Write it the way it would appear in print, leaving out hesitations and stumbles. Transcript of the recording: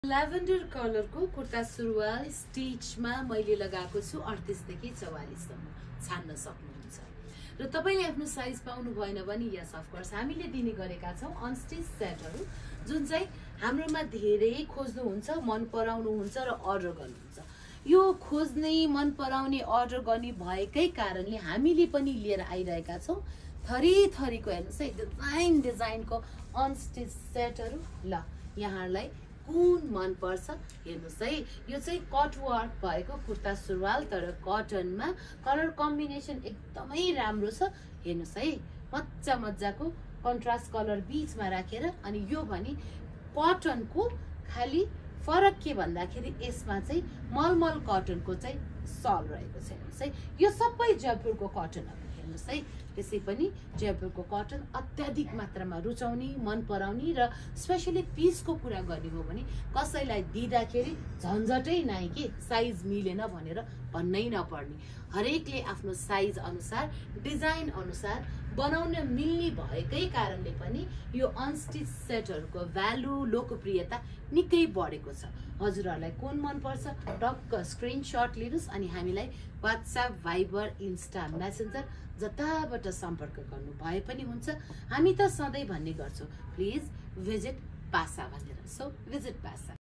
Lavender कलरको कुर्ता सुरुवाल स्टिचमा मैले लगाएको छु 38 देखि 44 सम्म छान्न सक्नुहुन्छ र तपाईले आफ्नो साइज पाउनु भएन भने यस अफ कोर्स हामीले दिने गरेका छौं अनस्टिच सेटहरु जुन चाहिँ हाम्रोमा धेरै खोज्नु हुन्छ मन पराउनु हुन्छ र अर्डर गर्नुहुन्छ। यो खोज्ने मन पराउने अर्डर गर्ने भएकै कारणले हामीले पनि लिएर आइरहेका छौं थरी थरीको हेर्नुस् है डिजाइनको अनस्टिच सेटहरु। ल यहाँलाई कुन मन पर्छ हेर्नुस् है, यो चाहिँ कट वर्क भएको कुर्ता सुरुवाल तर कटनमा कलर कम्बिनेसन एकदमै राम्रो छ। हेर्नुस् है मज्जा मज्जाको कन्ट्रास्ट कलर बीचमा राखेर अनि यो भने कटनको खाली फरक के भन्दाखेरि यसमा चाहिँ मलमल कटनको चाहिँ सल रहेको छ। हेर्नुस् है यो सबै जयपुरको कटन हो। हेर्नुस् है त्यसै पनि जयपुरको कटन अत्याधिक मात्रामा रुचाउने मन पराउने र स्पेशली पिसको कुरा गर्ने हो भने कसैलाई दिँदाखेरि झन्झटै नै के साइज मिलेन भनेर भन्नै नपर्ने, हरेकले आफ्नो साइज अनुसार डिजाइन अनुसार बनाउन मिल्ने भएकै कारणले पनि यो अनस्टिच सेटहरुको भ्यालु लोकप्रियता निकै बढेको छ। हजुरहरुलाई कुन मन पर्छ टक्क स्क्रिनशट लिनुस् अनि हामीलाई WhatsApp, Viber, Insta, Messenger जताबाट सम्पर्क गर्नु भए पनि हुन्छ। हामी त सधैं भन्ने गर्छौं प्लिज भिजिट पासा भनेर। सो भिजिट पासा।